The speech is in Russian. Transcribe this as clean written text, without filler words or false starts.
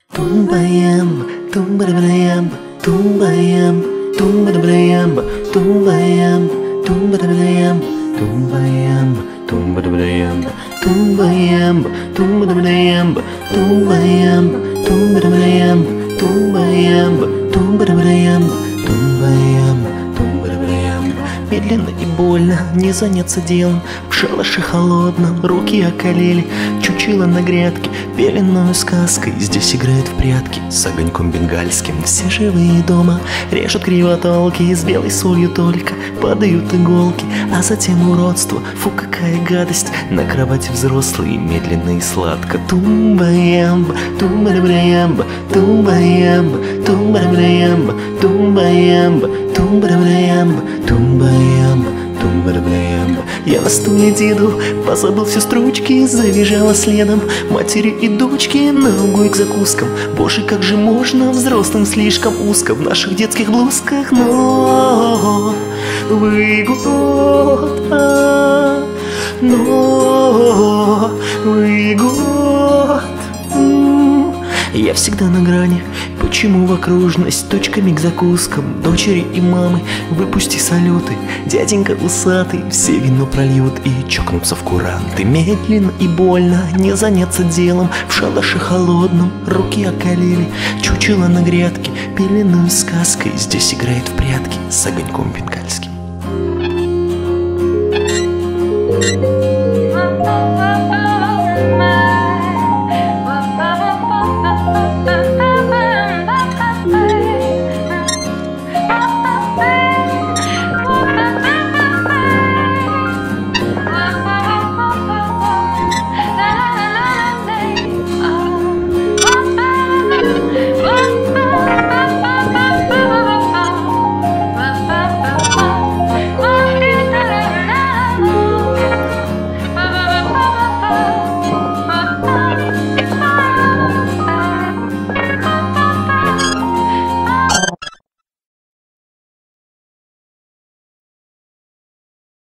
Тумбаямба, тумбарабраямба, тумбаямба, тумбарабраямба, тумбаямба, тумбарабраямба, тумбаямба, тумбарабраямба, тумбаямба, тумбарабраямба, тумбаямба, тумбарабраямба, тумбаямба, тумбарабраямба, тумбаямба, тумбарабраямба. Медленно и больно, не заняться делом. В шалаше холодном руки околели. Чучело на грядке, пеленную сказкой. Здесь играют в прятки с огоньком бенгальским. Все живые дома режут кривотолки. С белой солью только падают иголки. А затем уродство, фу, какая гадость. На кровати взрослые, медленно и сладко. Тумбаямба, тумбарабраямба, тумбаямба, тумбарабраямба, тумбаямба, тумбарабраямба, тумбаямба, тумбарабраямба. Я на стуле деду позабыл все строчки, завизжала следом матери и дочки на угу к закускам. Боже, как же можно взрослым слишком узко в наших детских блузках, но выгод, но выгод. Я всегда на грани, почему в окружность точками к закускам дочери и мамы? Выпусти салюты, дяденька усатый, все вино прольют и чокнутся в куранты. Медленно и больно, не заняться делом. В шалаше холодном руки околели. Чучело на грядке, пеленую сказкой. Здесь играет в прятки с огоньком бенгальским.